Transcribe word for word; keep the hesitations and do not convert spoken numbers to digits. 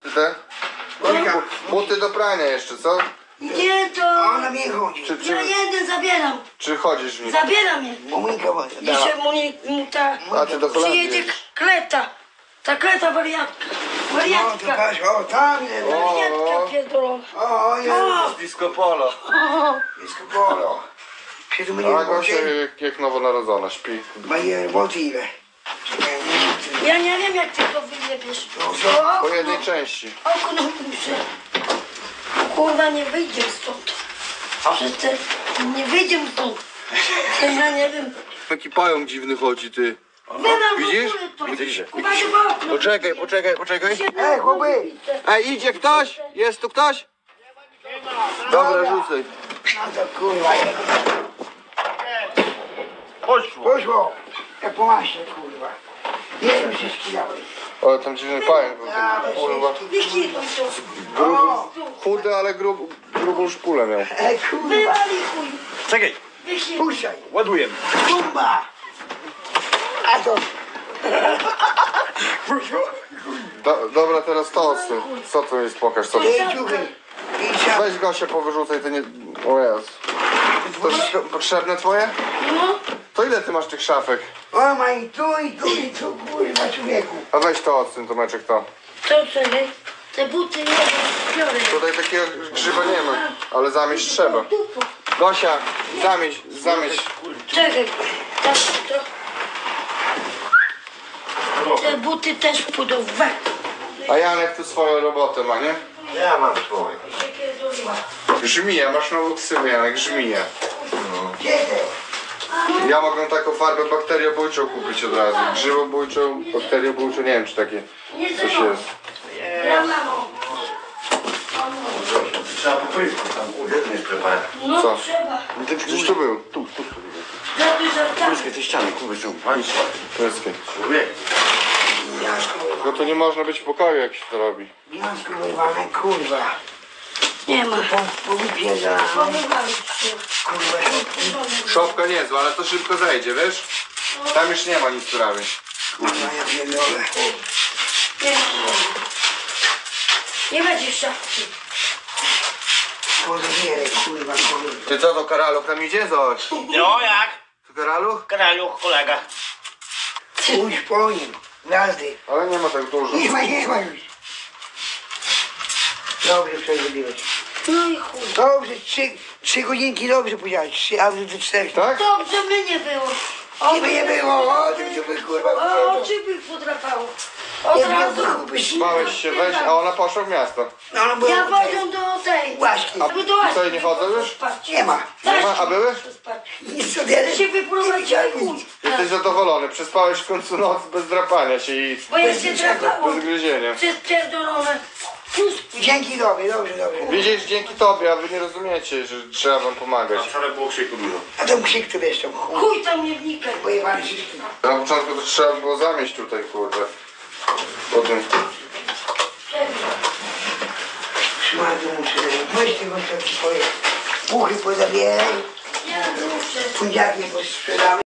Te? Buty do prania jeszcze, co? Nie, to... Ona mnie chodzi. Czy, czy, Ja jeden zabieram. czy chodzisz w nich? Zabieram je. Muminka woda. Dzisiaj mu, nie- mu ta... A ty do Holandii Przyjedzie jedziesz. kleta. Ta kleta wariatka. No to Wariatka. patrz, o tam jest. O. Wariatka pierdolona. O, jest. Disco polo. O, Disco polo. Przed mnie A Gosia jak, jak nowonarodzona, śpi. Moje motywy. ja nie wiem, jak ty to wyjebiesz. Po jednej części. Okno muszę. Kurwa, nie wyjdzie stąd. Przecież nie wyjdzie stąd. Ja nie wiem. Taki pająk dziwny chodzi, ty. Wydam Widzisz? to. Widzisz? Kurwa, chyba okno. Poczekaj, poczekaj, poczekaj. Ej, chłopy. Ej, idzie ktoś? Jest tu ktoś? Dobra, rzucaj. No to kurwa. Poszło. Poszło. Jak po masie, kurwa. Nie wiem, się skidałeś. O, tam dziwny pająk był, taki, kurwa. Wykinuj to. Gruby, chudy, ale grub, grubą szpulę miał. Ej, kurwa. Wywali chuj. Czekaj, Wykinuj. Puszczaj. ładuję. Tumba. A to... Poszło. Do, dobra, teraz to odsuń. Co tu jest? Pokaż, co tu. Ej, ciuchy. I siad. Weź Gosia, powyrzucaj, ty nie... O Jezu. To wszystko potrzebne twoje? No. To ile ty masz tych szafek? O, ma i tu, i tu, i tu, kurwa, człowieku. A weź to odsuń, Tomeczek, to. Co czekaj? Te buty nie biorę. Tutaj takiego grzyba nie ma, ale zamieść trzeba. Dupo. Gosia, zamieść, zamieść. Czekaj. Tak, to. Te buty też pójdą w wek. A Janek tu swoją robotę ma, nie? Ja mam swoje. Żmija, masz nową ksywę, Janek, żmija. Kiedy? Ja mogę taką farbę bakteriobójczą kupić od razu. Grzybobójczą, bakteriobójczą, nie wiem czy takie coś jest. Ja mamą. Trzeba po pysku, tam jeden jest preparat. No Co? trzeba. Gdzieś tu był. Tu, tu, tu. Za dużo tak. Pyskie te ściany, kurwa, są. Państwo. Wszystkie. Człowiek. Miasto, Tylko to nie można być w pokoju, jak się to robi. miasto wyrwane, kurwa. Nie ma. Po, powypierdalane, Powywalić się. kurwa. Szopka niezła, ale to szybko zejdzie, wiesz? Tam już nie ma nic prawie. Kurwa, ja pierdolę. Nie ma. Nie będzie szafki. Pozbieraj, kurwa, kurwa. Ty co, to Karaluch tam idzie? Zobacz. No jak? To Karaluch? Karaluch, kolega. Pójdź po nim. Gazdy. Ale nie ma tak dużo. Nie ma, nie ma już. Dobrze przerobiłeś. No i chuj. Dobrze, trzy, trzy godzinki dobrze powiedziałeś. Trzy, a wy cztery. Tak? Dobrze by nie było. O, Nie by nie było, o tym to by kurwa O, było. oczy by podrapało. Od Nie razu. byłbyś. Bałeś się weź, a ona poszła w miasto. No, no, Ja było poziom do tej. Łaski. Aby do I co, i nie chodzą już? Spać. Nie ma. Nie ma, a były? Nic sobie Się wyprowadził chuj. Jesteś zadowolony, przespałeś w końcu noc bez drapania się i Bo ja się drapało. bez gryzienia. Przez pierdolone. Pust. Dzięki dobry, dobrze, dobrze. Widzisz, dzięki tobie, a wy nie rozumiecie, że trzeba wam pomagać. A wczoraj było krzyku dużo. A to krzyk tu wiesz, tam chuj. Chuj tam nie wnikaj. Pojebany wszystkim. Na początku to trzeba było zamieść tutaj, kurde. Potem... Szmatu muszę dać. Weź tego co ci powiem. Puchy pozabieraj. Ja muszę. Chudziaki posprzedamy.